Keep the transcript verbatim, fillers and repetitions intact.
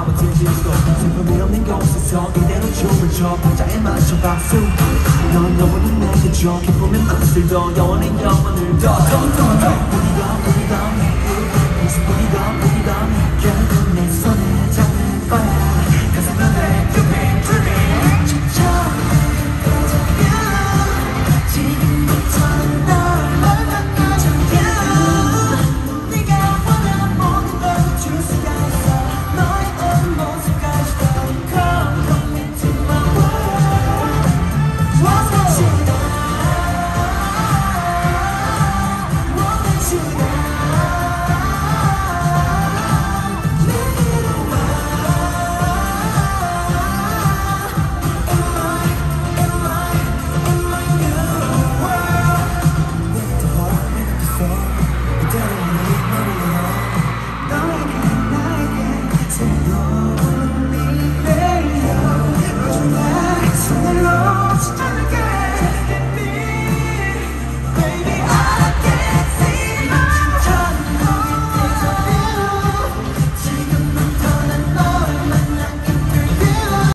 버텨지고 슬픔이 없는 곳에서 이대로 춤을 춰 박자에 맞춰 박수 넌 너무도 내게 줘 기쁨의 것을 더 영원한 영혼을 더 우리가 우리가 우리가 우리가